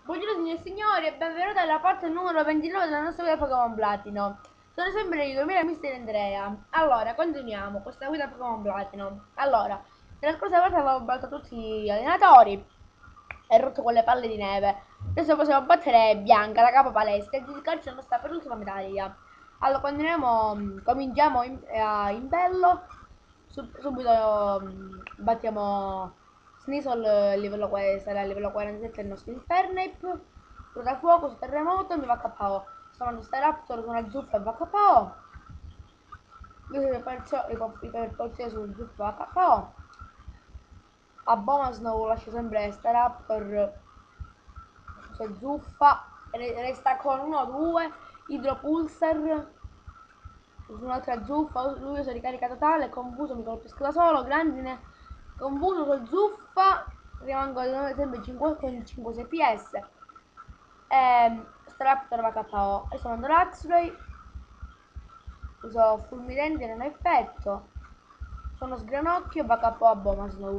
Buongiorno signori e signori e benvenuti alla parte numero 29 della nostra guida Pokémon Platino. Sono sempre io, Mira Mister Andrea. Allora, continuiamo questa guida Pokémon Platino. Allora, nella scorsa volta avevo battuto tutti gli allenatori e rotto quelle palle di neve. Adesso possiamo battere Bianca, la capa palestra, e giudicarci la nostra penultima medaglia. Allora, continuiamo, cominciamo in bello. Subito battiamo Sneasel livello, sarà a livello 47 il nostro Infernape. Ruota fuoco su terremoto mi va KO. Suonando Staraptor con una zuffa e va KO. Lui perciò iperporzio su zuffa va KO. A Bomasnow lascia sempre Staraptor su zuffa. Resta con 1-2. Idropulsar su un'altra zuffa. Lui usa ricarica totale. Confuso mi colpisco da solo. Grandine confuso su zuffa. Rimango sempre 5 con 5-6 PS. Staraptor va KO. Adesso mando l'Axray. Uso fulminante non ha effetto. Sono sgranocchio e va KO a Bomasnow.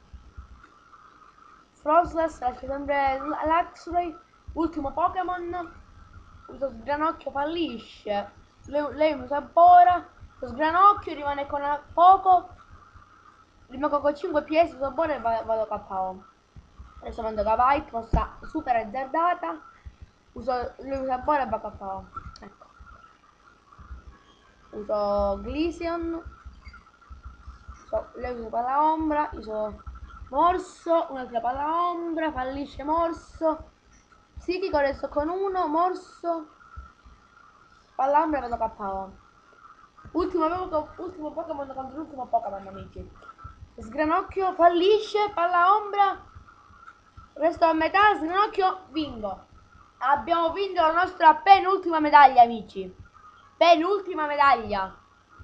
Frostless lascia sempre l'Axray. Ultimo Pokémon. Uso sgranocchio fallisce. Lei mi sabora. Lo sgranocchio rimane con poco. Rimango con 5 PS sabore e vado KO. Adesso mando Kavite, mossa super azzardata. Lui usa sabore e va KO. Ecco. Uso Gliceon. Lei usa palla ombra. Uso morso. Un'altra palla ombra. Fallisce morso. Psichico adesso con uno. Morso. Palla ombra e vado KO. Ultimo Pokémon contro l'ultimo Pokémon, amici. Sgranocchio fallisce, palla ombra. Resto a metà, sgranocchio, vinco. Abbiamo vinto la nostra penultima medaglia, amici. Penultima medaglia.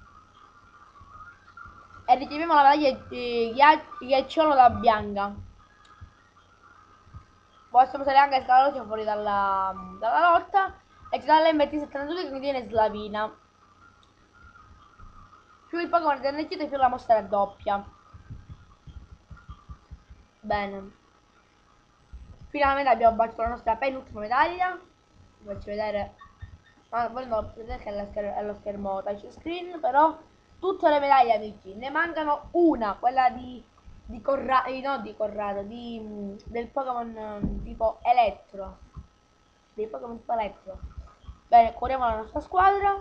E riceviamo la medaglia di ghiacciolo da Bianca. Possiamo usare anche Scalalocio fuori dalla lotta. E ci dà l'MT72 che contiene Slavina. Più il Pokémon di energia più la mossa doppia. Bene. Finalmente abbiamo battuto la nostra penultima medaglia. Vi faccio vedere. Ma voi non vedete che è lo schermo touch screen, però tutte le medaglie, amici. Ne mancano una, quella di Corrado, no di Corrado, del Pokémon tipo Elettro. Dei Pokémon tipo Elettro. Bene, curiamo la nostra squadra.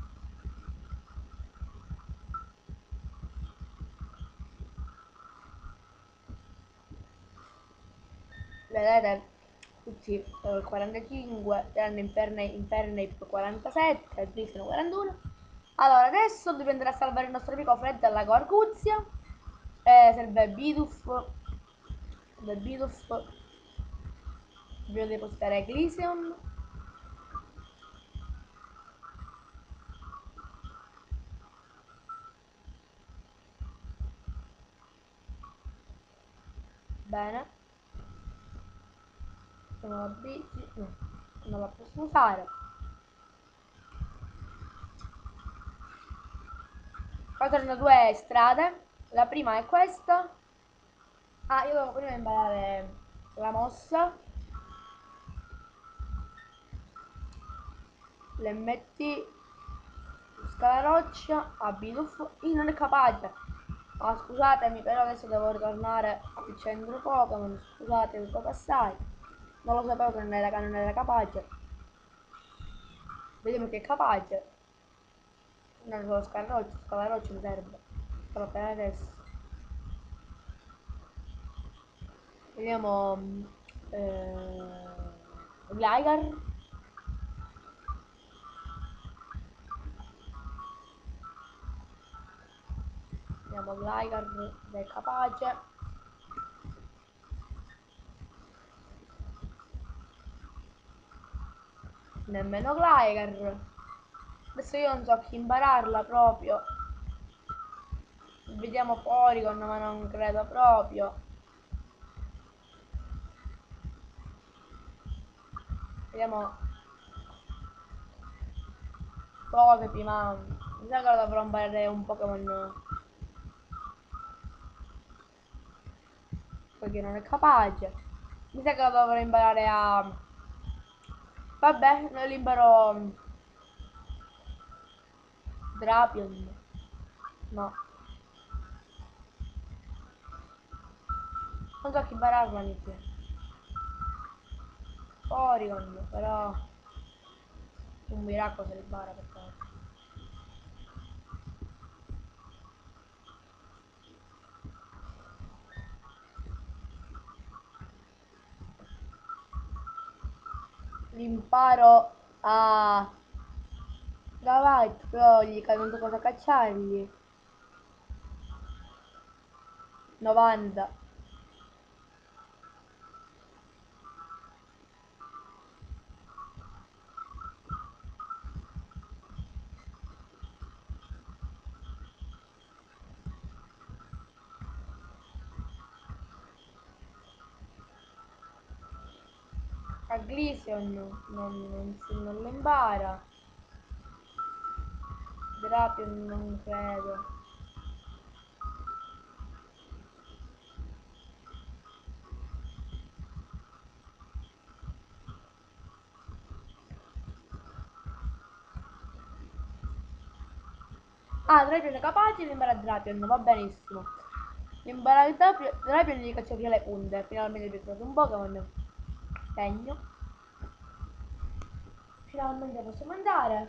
Vedete, tutti 45, tranne Infernape 47, Griffin 41. Allora, adesso dobbiamo andare a salvare il nostro amico Fred dalla Gorguzia. Serve Bidoof. Serve Bidoof. Dobbiamo depositare Gliceon. Bene. Sono la bici. No, non la posso usare. Qua sono due strade. La prima è questa. Ah, io devo prima imparare la mossa. L'MT. Scalaroccia a Bidoof. Io non è capace. Ah, scusatemi, però adesso devo ritornare al centro Pokémon. Scusate, questo passaggio. Non lo sapevo che non era capace. Vediamo che è capace. Non solo Scalaroccia mi serve. Però per adesso. Vediamo. Gligar. Vediamo Gligar se è capace. Nemmeno Gligar. Adesso io non so chi impararla proprio. Vediamo Porygon, ma non credo proprio. Vediamo Togepi, ma mi sa che dovrò imparare un Pokémon perché non è capace. Mi sa che lo dovrò imparare a... Vabbè, non lo imparo... Drapion. No, non so che impararlo inizio. Porygon, però... Un miracolo se li impara per caso. L'imparo a... Gavite, però non so cosa cacciargli. 90. A Gleason non lo impara. Drapion non credo. Ah, Drapion è capace di imparare a Drapion, va benissimo. Imparare Drapion gli caccia via le punte. Finalmente ho trovato un Pokémon. Legno. Finalmente possiamo andare.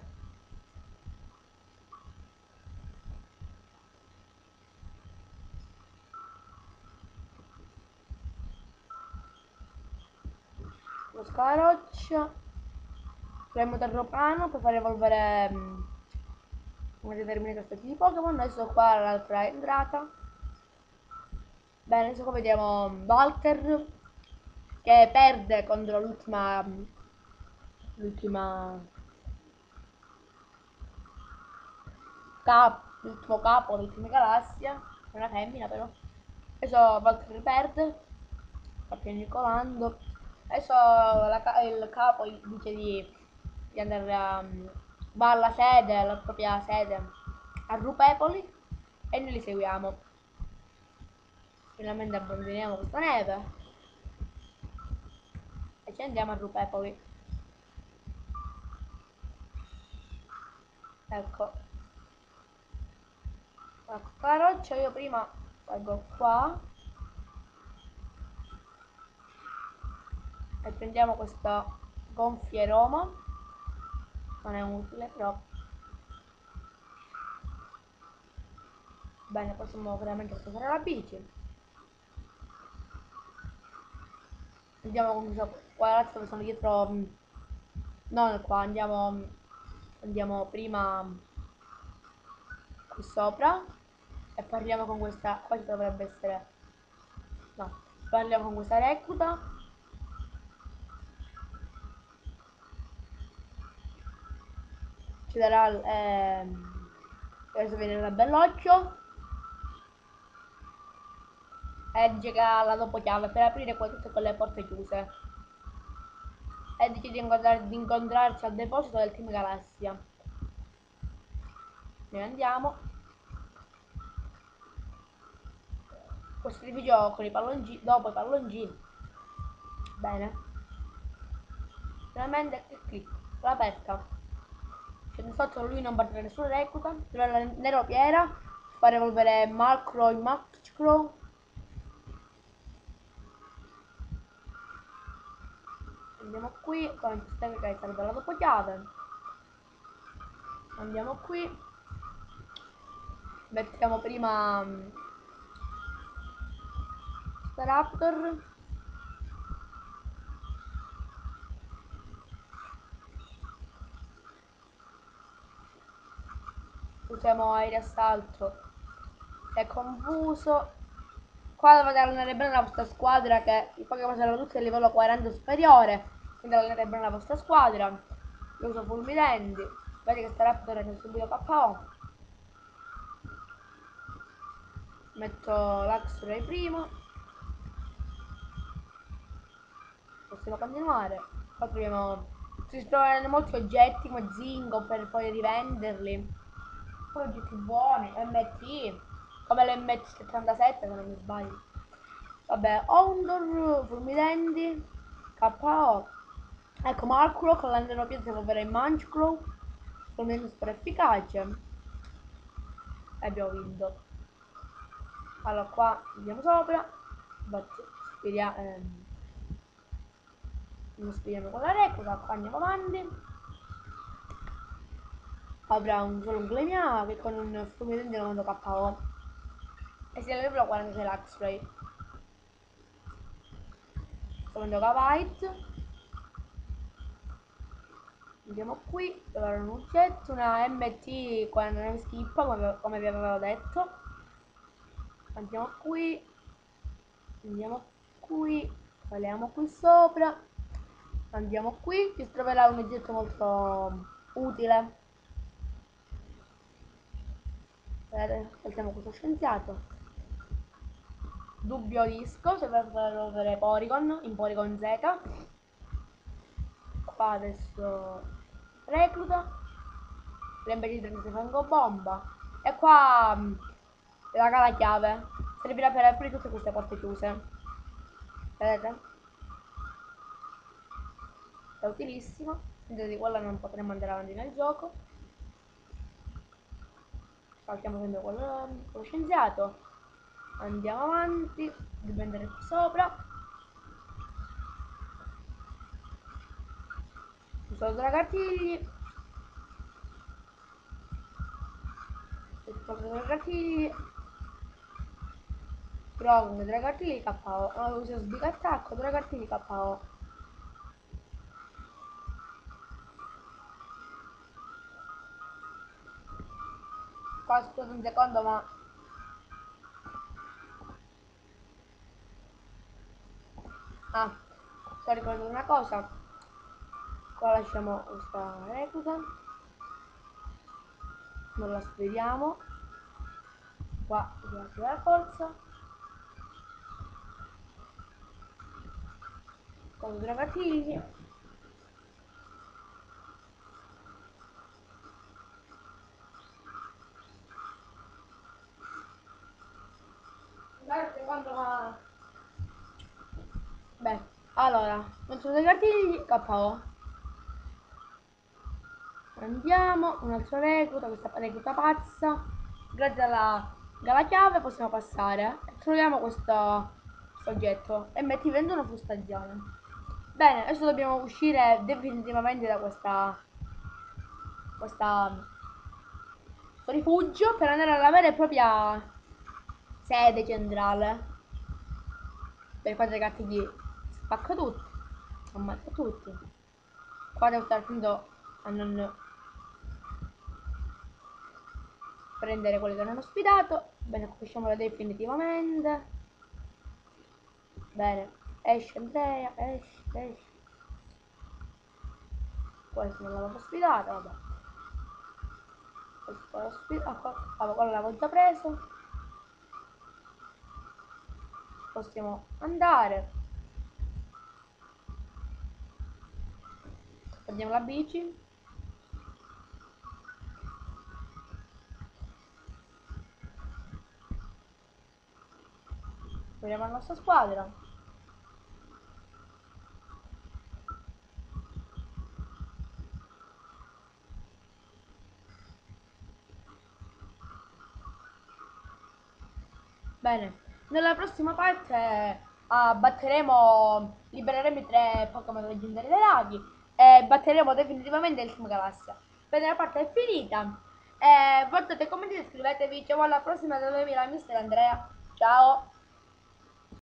Lo Scalaroccia. Premo Terropano per far evolvere una determinata specie di Pokémon. Adesso qua l'altra è entrata. Bene, adesso qua vediamo Walter che perde contro l'ultima l'ultimo capo dell'ultima galassia. È una femmina però. Adesso Walter perde. Sta piagnucolando. Adesso il capo gli dice di andare va alla sede, alla propria sede a Rupepoli e noi li seguiamo. Finalmente abbandoniamo questa neve e ci andiamo a Rupepoli. Ecco, ecco qua la roccia, io prima salgo qua e prendiamo questa gonfieroma, non è utile però bene, possiamo veramente usare la bici. Andiamo con questo qua ragazzi dove sono dietro, non qua, andiamo prima qui sopra e parliamo con questa, qua ci dovrebbe essere, no, parliamo con questa recluta, ci darà, adesso viene da bellocchio e dice che ha la dopo chiave per aprire qua tutte quelle porte chiuse e dice di incontrarci al deposito del Team Galassia. Noi andiamo, questo edificio con i palloncini, dopo i palloncini, bene, finalmente clic, l'ho aperta. Scende sotto, lui non parte da nessuna recluta, dove la Nero Piera, fare evolvere Macro in Maxcrow. Andiamo qui, come sistema che serve la dopo chiave. Andiamo qui, mettiamo prima Staraptor. Usiamo aereo assalto. È confuso. Qua dovete allenare bene la vostra squadra che i Pokémon saranno tutti a livello 40 superiore. Quindi allenate bene la vostra squadra. Io uso fulminenti. Vedi che Staraptor è subito KO. Metto l'Axray prima. Possiamo continuare. Qua troviamo... Si trovano molti oggetti come Zingo per poi rivenderli. Poi oggetti buoni, MT, come l'MT77 se non mi sbaglio. Vabbè, Ondor, Fulmidenti, KO. Ecco, Marculo con l'Andeno Pietra per il Munchcrow. Fulmidenti super efficace. E abbiamo vinto. Allora qua andiamo sopra. Speriamo, non speriamo con la recluta, qua andiamo avanti. Avrà solo un Glemia che con un fulminante lo mando KO. E si livello 46 l'Axray. Sto mandando Kavite. Andiamo qui, allora un oggetto, una MT quando non skip come vi avevo detto. Andiamo qui, saliamo qui sopra, andiamo qui, ci troverà un oggetto molto utile. Saltiamo questo scienziato. Dubbio disco, se per avere Porygon, in Porygon Z. Qua adesso recluta. L'embeditore di fango bomba. E qua raga la chiave. Servirà per aprire tutte queste porte chiuse. Vedete? È utilissimo. Senza di quella non potremmo andare avanti nel gioco. Saltiamo sempre quello scienziato. Andiamo avanti. Dobbiamo andare qui sopra. Ci sono dragatigli. Dragatigli. Strong, dragatigli KO. Uso sbig attacco, dragatigli KO. Qua aspettate un secondo ma... Ah, sto ricordando una cosa. Qua lasciamo questa recluta. Non la speriamo. Qua dobbiamo attivare la forza. Con i dragatigli. Guardate quando va... Beh, allora, non sono dei gatigli, KO. Andiamo, un altro recluta, questa recluta pazza. Grazie alla chiave possiamo passare e troviamo questo oggetto. MT21 fu stagione. Bene, adesso dobbiamo uscire definitivamente da questo rifugio per andare alla vera e propria sede centrale. Per fare i gatti gli spacca tutti, ammazza tutti. Qua devo stare attento a non prendere quelli che non ho sfidato. Bene, usciamola definitivamente. Bene, esce Andrea, esce. Questo non l'avevo sfidato, vabbè. Questo l'ho sfidato, quello l'avevo già preso. Possiamo andare. Prendiamo la bici. Vediamo la nostra squadra. Bene, nella prossima parte libereremo i tre Pokémon leggendari dei laghi e batteremo definitivamente il Team Galassia. Bene, la parte è finita. Votate, commentate, iscrivetevi. Ciao alla prossima da noi, Mister Andrea. Ciao.